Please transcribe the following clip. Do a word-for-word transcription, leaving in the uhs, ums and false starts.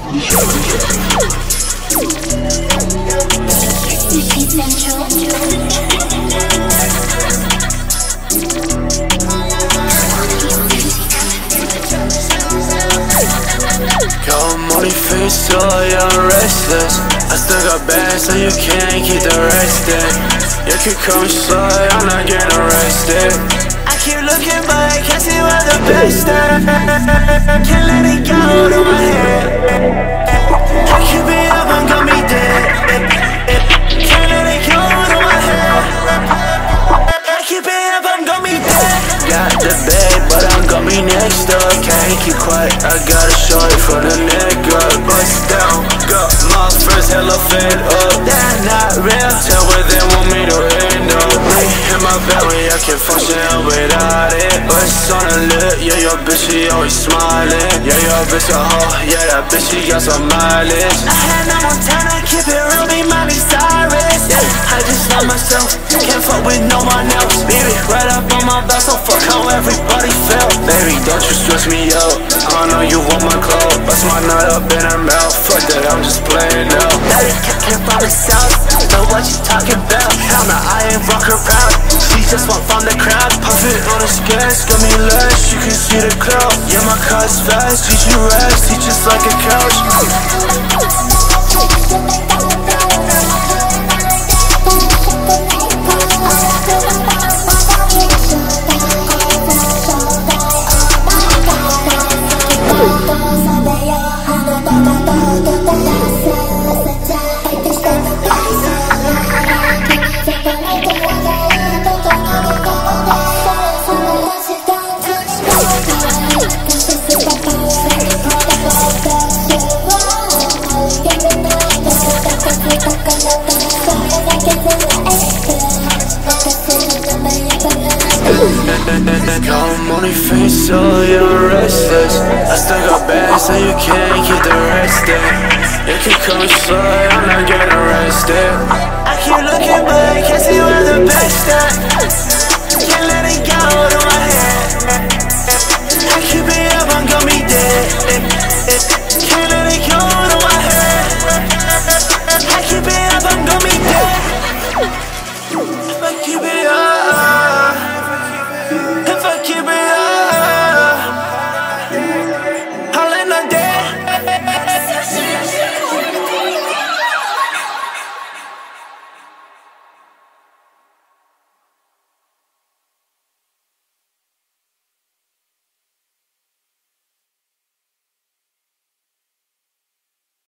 Your money face so you're restless. I still got bands so you can't keep the rest in. You can come slow, I'm not getting arrested. I keep looking but I can't see where the best at. Can't let it go to my head. I keep it up and got me dead. Can't let it go to my head. I keep it up and got me dead. Got the bag but I'm got me next up. Can't keep quiet, I gotta show it from the neck up. Bust down, go. My friends hella fed up. That's not real. Tell what they want me to end up. Like in my belly, I can't function without it. Bust on the lip, yeah, your bitch, she always smiling. Yeah, your bitch a hoe, yeah, that bitch, she got some mileage. I had no Montana, keep it real, be Miley Cyrus. Yeah, I just love myself, can't fuck with no one else. Baby, right up on my back, so fuck how everybody felt. Baby, don't you stress me out, I know you want my clothes. Bust my nut up in her mouth, fuck that, I'm just playing out. Daddy can't promise out, know what you talking about. Hell nah, I ain't rock around, she just walk from the crowd. Puff it on the gas, got me less, you can see the cloud. Yeah, my car's fast, teach you rest, teach just like a couch. Your money face so you're restless. I still got bands so you can't keep the rest in. You can come slow, I'm not getting arrested. I keep looking but I can't see where the best at. Can't let it go to my head.